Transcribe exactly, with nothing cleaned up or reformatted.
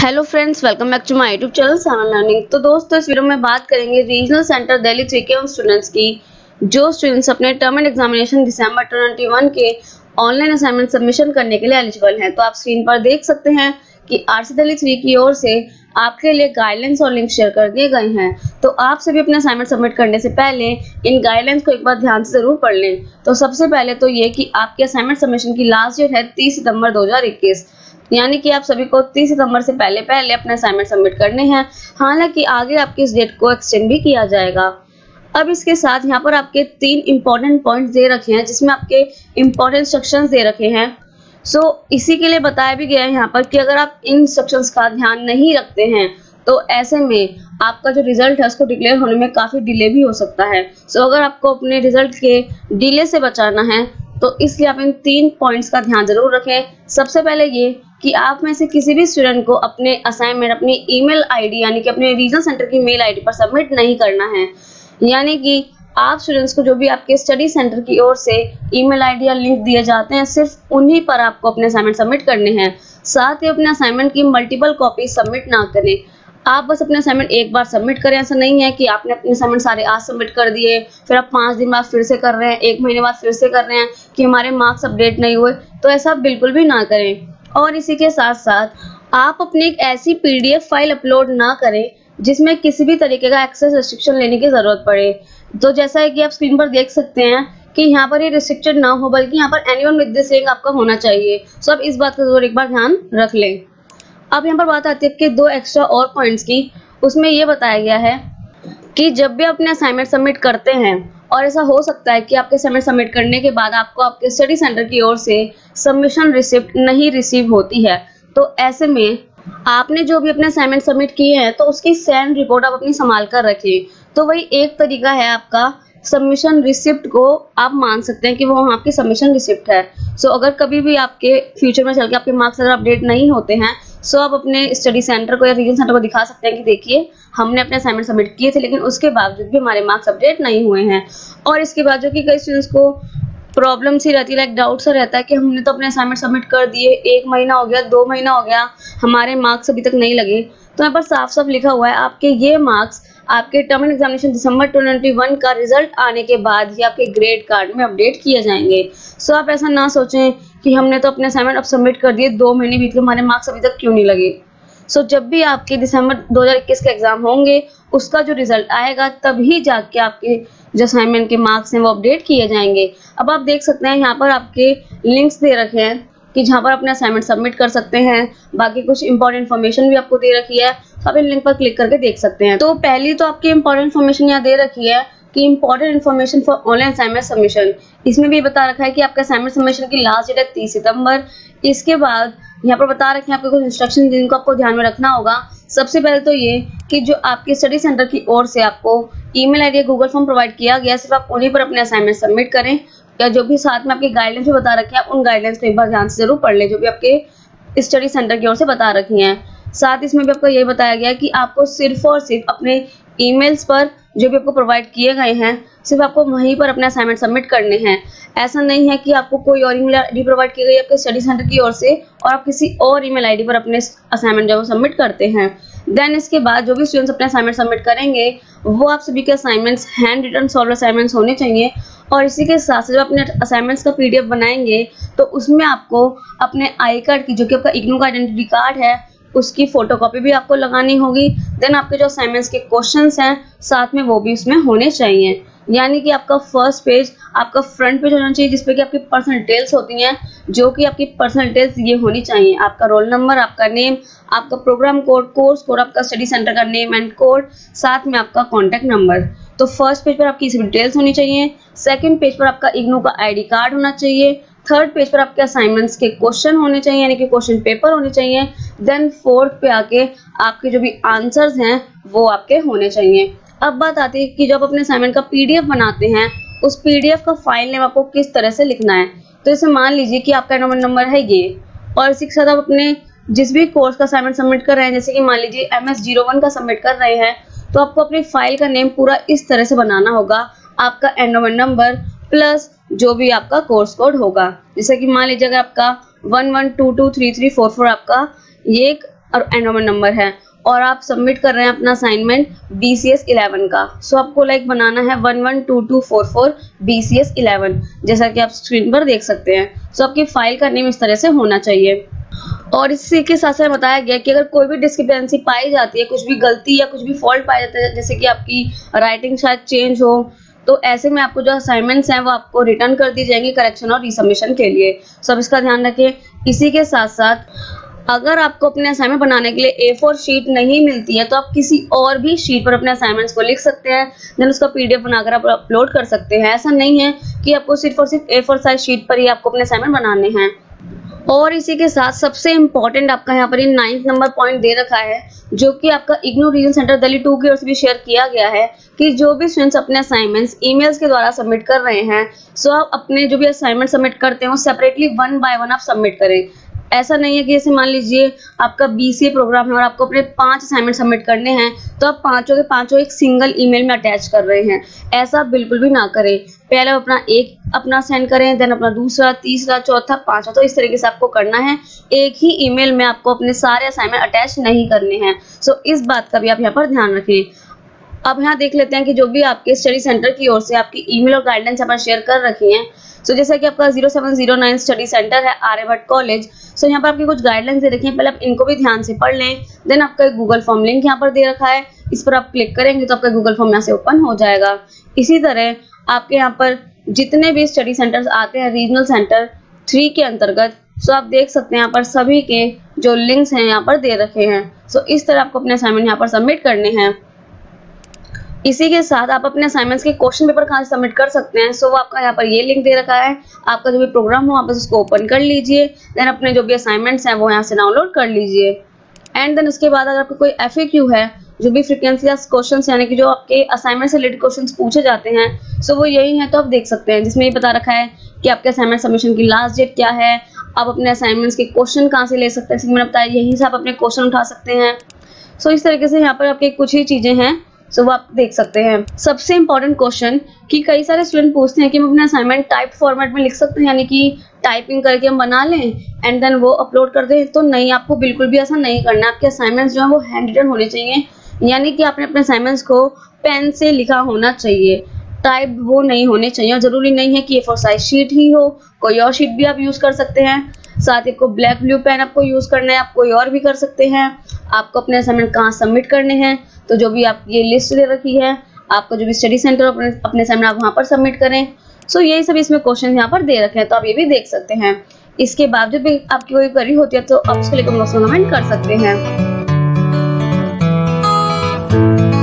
Hello friends, welcome back to my YouTube channel Sanam learning. तो दोस्तों, इस वीडियो में बात करेंगे रीजनल सेंटर दिल्ली थ्री के उन स्टूडेंट्स की जो स्टूडेंट्स अपने टर्म एंड एग्जामिनेशन दिसंबर इक्कीस के ऑनलाइन असाइनमेंट सबमिशन करने के लिए एलिजिबल हैं। तो आप स्क्रीन पर देख सकते हैं कि आरसी दिल्ली थ्री की ओर से आपके लिए गाइडलाइंस और लिंक शेयर कर दिए गए हैं। तो आप सभी अपने असाइनमेंट सबमिट करने से पहले इन गाइडलाइंस को एक बार ध्यान से जरूर पढ़ लें। तो सबसे पहले तो ये कि आपके असाइनमेंट सबमिशन की लास्ट डेट है तीस सितंबर दो हजार इक्कीस, यानी कि आप सभी को तीस सितंबर से पहले पहले अपने असाइनमेंट सबमिट करने हैं। हालांकि आगे आपकी इस डेट को एक्सटेंड भी किया जाएगा। अब इसके साथ यहाँ पर आपके तीन इंपॉर्टेंट पॉइंट्स दे रखे हैं जिसमें आपके इंपॉर्टेंट इंस्ट्रक्शंस दे रखे हैं। सो so, इसी के लिए बताया भी गया है यहाँ पर कि अगर आप इन इंस्ट्रक्शंस का ध्यान नहीं रखते हैं तो ऐसे में आपका जो रिजल्ट है उसको डिक्लेयर होने में काफी डिले भी हो सकता है। सो so, अगर आपको अपने रिजल्ट के डिले से बचाना है तो इसलिए आप इन तीन पॉइंट्स का ध्यान जरूर रखें। सबसे पहले ये कि आप में से किसी भी स्टूडेंट को अपने असाइनमेंट अपनी ईमेल आईडी यानी कि अपने रीजनल सेंटर की मेल आईडी पर सबमिट नहीं करना है। यानी कि आप स्टूडेंट्स को जो भी आपके स्टडी सेंटर की ओर से ईमेल आईडी या लिंक दिए जाते हैं सिर्फ उन्हीं पर आपको अपने असाइनमेंट सबमिट करने हैं। साथ ही अपने असाइनमेंट की मल्टीपल कॉपी सबमिट ना करें। आप बस अपने असाइनमेंट एक बार सबमिट करें। ऐसा नहीं है कि आपने अपने असाइनमेंट सारे आज सबमिट कर दिए फिर आप पाँच दिन बाद फिर से कर रहे हैं, एक महीने बाद फिर से कर रहे हैं कि हमारे मार्क्स अपडेट नहीं हुए। तो ऐसा बिल्कुल भी ना करें। और इसी के साथ साथ आप अपनी एक ऐसी पीडीएफ फाइल अपलोड ना करें जिसमें किसी भी तरीके का एक्सेस रिस्ट्रिक्शन लेने की जरूरत पड़े। तो जैसा है कि आप स्क्रीन पर देख सकते हैं कि यहाँ पर ये रिस्ट्रिक्टेड ना हो बल्कि यहाँ पर एनीवन विद दिस लिंक आपका होना चाहिए। सो आप इस बात का जरूर एक बार ध्यान रख लें। अब यहाँ पर बात आती है कि दो एक्स्ट्रा और पॉइंट्स की। उसमें ये बताया गया है कि जब भी अपने असाइनमेंट सबमिट करते हैं और ऐसा हो सकता है कि आपके असाइनमेंट सबमिट करने के बाद आपको आपके स्टडी सेंटर की ओर से सबमिशन रिसिप्ट नहीं रिसीव होती है, तो ऐसे में आपने जो भी अपने असाइनमेंट सबमिट किए हैं तो उसकी स्कैन रिपोर्ट आप अपनी संभाल कर रखिए। तो वही एक तरीका है आपका सबमिशन रिसिप्ट को आप मान सकते हैं कि वो आपकी सबमिशन रिसिप्ट है। सो so, अगर कभी भी आपके फ्यूचर में चल के आपके मार्क्स अगर अपडेट नहीं होते हैं सो so आप अपने स्टडी सेंटर को या रीजन सेंटर को दिखा सकते हैं कि देखिए हमने अपने असाइनमेंट सबमिट किए थे लेकिन उसके बावजूद भी हमारे मार्क्स अपडेट नहीं हुए हैं। और इसके बाद जो कि कई स्टूडेंट्स को प्रॉब्लम सी रहती है, लाइक डाउट सा रहता है कि हमने तो अपने असाइनमेंट सबमिट कर दिए, एक महीना हो गया, दो महीना हो गया, हमारे मार्क्स अभी तक नहीं लगे। तो यहाँ पर साफ साफ लिखा हुआ है आपके ये मार्क्स आपके टर्म एंड एग्जामिनेशन दिसंबर इक्कीस का रिजल्ट आने के बाद ही आपके ग्रेड कार्ड में अपडेट किए जाएंगे। सो आप ऐसा ना सोचें कि हमने तो अपने असाइनमेंट अब सबमिट कर दिए, दो महीने बीत गए, हमारे मार्क्स अभी तक क्यों नहीं लगे। सो so, जब भी आपके दिसंबर दो हजार इक्कीस के एग्जाम होंगे उसका जो रिजल्ट आएगा तभी जाके आपके जो असाइनमेंट के मार्क्स हैं वो अपडेट किए जाएंगे। अब आप देख सकते हैं यहाँ पर आपके लिंक्स दे रखे हैं कि जहाँ पर अपने असाइनमेंट सबमिट कर सकते हैं। बाकी कुछ इंपॉर्टेंट इन्फॉर्मेशन भी आपको दे रखी है, तो आप इन लिंक पर क्लिक करके देख सकते हैं। तो पहली तो आपकी इंपॉर्टेंट इन्फॉर्मेशन यहाँ दे रखी है कि important information for online assignment submission. इसमें भी बता रखा है कि आपका असाइनमेंट सबमिशन की लास्ट डेट है तीस सितंबर। इसके बाद यहाँ पर बता रखे हैं आपके कुछ इंस्ट्रक्शन जिनको आपको ध्यान में रखना होगा। सबसे पहले तो ये कि जो आपके स्टडी सेंटर की ओर से आपको email ID Google form provide किया गया सिर्फ आप उन्हीं पर अपने असाइनमेंट सबमिट करें। या जो भी साथ में आपके गाइडलाइंस भी बता रखे हैं उन गाइडलाइंस को एक बार ध्यान से जरूर पढ़ लें जो भी आपके स्टडी सेंटर की ओर से बता रखी हैं। साथ इसमें भी आपको ये बताया गया कि आपको सिर्फ और सिर्फ अपने ईमेल्स पर जो भी आपको प्रोवाइड किए गए हैं सिर्फ आपको वहीं पर अपने असाइनमेंट सबमिट करने हैं। ऐसा नहीं है कि आपको कोई और ईमेल आईडी प्रोवाइड की गई है आपके स्टडी सेंटर की ओर से और आप किसी और ईमेल आईडी पर अपने असाइनमेंट जो सबमिट करते हैं। देन इसके बाद जो भी स्टूडेंट्स अपने असाइनमेंट सबमिट करेंगे वो आप सभी के assignments handwritten solve assignments होने चाहिए। और इसी के साथ जब अपने असाइनमेंट्स का पीडीएफ बनाएंगे तो उसमें आपको अपने आई कार्ड की जो कि आपका इग्नू का आइडेंटिटी कार्ड है उसकी फोटोकॉपी भी आपको लगानी होगी। देन आपके जो असाइनमेंट्स के क्वेश्चंस हैं साथ में वो भी उसमें होने चाहिए। यानी कि आपका फर्स्ट पेज आपका फ्रंट पेज होना चाहिए जिसपे कि आपकी पर्सनल डिटेल्स होती हैं जो कि आपकी पर्सनल डिटेल्स ये होनी चाहिए। आपका रोल नंबर, आपका नेम, आपका प्रोग्राम कोड, कोर्स कोड, आपका स्टडी सेंटर का नेम एंड कोड, साथ में आपका कॉन्टैक्ट नंबर। तो फर्स्ट पेज पर आपकी सभी डिटेल्स होनी चाहिए। सेकंड पेज पर आपका इग्नू का आईडी कार्ड होना चाहिए। थर्ड पेज पर आपके असाइनमेंट्स के क्वेश्चन होने चाहिए यानी कि क्वेश्चन पेपर होने चाहिए। देन फोर्थ पे आके आपके जो भी आंसर्स हैं वो आपके होने चाहिए। अब बात आती है कि जब अपने असाइनमेंट का पीडीएफ बनाते हैं उस पीडीएफ का फाइल नेम आपको किस तरह से लिखना है। तो इसे मान लीजिए कि आपका नंबर नंबर है ये और इसी के साथ आप अपने जिस भी कोर्स का असाइनमेंट सबमिट कर रहे हैं जैसे कि मान लीजिए एम एस जीरो वन का सबमिट कर रहे हैं तो आपको अपनी फाइल का नेम पूरा इस तरह से बनाना होगा। आपका एंडोमेंट नंबर प्लस जो भी आपका कोर्स कोड होगा। जैसे कि मान लीजिए अगर आपका one one two two three three four four आपका ये एक और एनरोलमेंट नंबर है, और आप सबमिट कर रहे हैं अपना assignment B C S eleven का। सो आपको लाइक बनाना है one one two two four four B C S eleven, जैसा कि आप स्क्रीन पर देख सकते हैं। सो आपकी फाइल का नेम इस तरह से होना चाहिए। और इसी के साथ साथ बताया गया कि अगर कोई भी डिस्क्रिपेंसी पाई जाती है, कुछ भी गलती या कुछ भी फॉल्ट पाया जाता है, जैसे कि आपकी राइटिंग शायद चेंज हो, तो ऐसे में आपको जो असाइनमेंट्स हैं वो आपको रिटर्न कर दी जाएंगी करेक्शन और रीसबमिशन के लिए। सब इसका ध्यान रखें। इसी के साथ साथ अगर आपको अपने असाइनमेंट बनाने के लिए ए फोर शीट नहीं मिलती है, तो आप किसी और भी शीट पर अपने असाइनमेंट्स को लिख सकते हैं, देन उसका पीडीएफ बनाकर आप अपलोड कर सकते हैं। ऐसा नहीं है कि आपको सिर्फ और सिर्फ ए फोर साइज शीट पर ही आपको अपने असाइनमेंट बनाने हैं। और इसी के साथ सबसे इम्पोर्टेंट आपका यहाँ पर ये नाइन्थ नंबर पॉइंट दे रखा है, जो कि आपका IGNOU region centre Delhi two की ओर से भी शेयर किया गया है कि जो भी स्टूडेंट्स अपने असाइनमेंट्स ईमेल्स के द्वारा सबमिट कर रहे हैं, सो आप अपने जो भी असाइनमेंट सबमिट करते हैं वो सेपरेटली वन बाय वन आप सबमिट करें। ऐसा नहीं है कि जैसे मान लीजिए आपका बीसीए प्रोग्राम है और आपको अपने पांच असाइनमेंट सबमिट करने हैं, तो आप पांचों के पांचों एक सिंगल ईमेल में अटैच कर रहे हैं। ऐसा बिल्कुल भी ना करें। पहले अपना एक अपना सेंड करें, देन अपना दूसरा, तीसरा, चौथा, पांचवा, तो इस तरीके से आपको करना है। एक ही ईमेल में आपको अपने सारे असाइनमेंट अटैच नहीं करने हैं। सो इस बात का भी आप यहाँ पर ध्यान रखें। अब यहाँ देख लेते हैं कि जो भी आपके स्टडी सेंटर की ओर से आपकी ईमेल और गाइडलाइंस यहाँ पर शेयर कर रखी हैं। सो so, जैसा कि आपका zero seven zero nine study centre है आर्यभट्ट कॉलेज। सो यहाँ पर आपकी कुछ गाइडलाइंस दे रखी हैं, पहले आप इनको भी ध्यान से पढ़ लें। देन आपका एक गूगल फॉर्म लिंक यहाँ पर दे रखा है, इस पर आप क्लिक करेंगे तो आपका गूगल फॉर्म यहाँ से ओपन हो जाएगा। इसी तरह आपके यहाँ पर जितने भी स्टडी सेंटर्स आते हैं रीजनल सेंटर थ्री के अंतर्गत, सो आप देख सकते हैं यहाँ पर सभी के जो लिंक्स हैं यहाँ पर दे रखे हैं। सो इस तरह आपको अपने असाइनमेंट यहाँ पर सबमिट करने हैं। इसी के साथ आप अपने असाइनमेंट्स के क्वेश्चन पेपर कहाँ से सबमिट कर सकते हैं, सो वो आपका यहाँ पर ये लिंक दे रखा है। आपका जो भी प्रोग्राम हो आप बस उसको ओपन कर लीजिए, देन अपने जो भी असाइनमेंट्स हैं वो यहाँ से डाउनलोड कर लीजिए। एंड देन उसके बाद अगर आपको कोई एफ ए क्यू है, जो भी फ्रीक्वेंसी क्वेश्चन यानी कि जो आपके असाइनमेंट से रिलेटेड क्वेश्चन पूछे जाते हैं, सो वो यही है, तो आप देख सकते हैं, जिसमें ये बता रखा है कि आपके असाइनमेंट सबमिशन की लास्ट डेट क्या है, आप अपने असाइनमेंट्स के क्वेश्चन कहाँ से ले सकते हैं, जैसे मैंने बताया यहीं से आप अपने क्वेश्चन उठा सकते हैं। सो इस तरीके से यहाँ पर आपके कुछ ही चीजें हैं, सो वो आप देख सकते हैं। सबसे इंपॉर्टेंट क्वेश्चन कि कई सारे स्टूडेंट पूछते हैं कि हम अपने असाइनमेंट टाइप फॉर्मेट में लिख सकते हैं, यानी कि टाइपिंग करके हम बना लें एंड देन वो अपलोड कर दें। तो नहीं, आपको बिल्कुल भी ऐसा नहीं करना है। आपके असाइनमेंट्स जो है वो हैंड रिटन होने चाहिए, यानी कि आपने अपने असाइनमेंट्स को पेन से लिखा होना चाहिए, टाइप वो नहीं होने चाहिए। और जरूरी नहीं है कि ए फोर साइज शीट ही हो, कोई और शीट भी आप यूज कर सकते हैं। साथ ही को ब्लैक ब्लू पेन आपको यूज करना है, आप कोई और भी कर सकते हैं। आपको अपने असाइनमेंट कहाँ सबमिट करने हैं, तो जो भी आप ये लिस्ट दे रखी है, आपका जो भी स्टडी सेंटर अपने अपने असाइनमेंट आप वहाँ पर सबमिट करें। सो यही सब इसमें क्वेश्चन यहाँ पर दे रखे हैं, तो आप ये भी देख सकते हैं। इसके बाद जब भी आपकी कोई क्वेरी होती है तो आप उसके लिए कमेंट कर सकते हैं।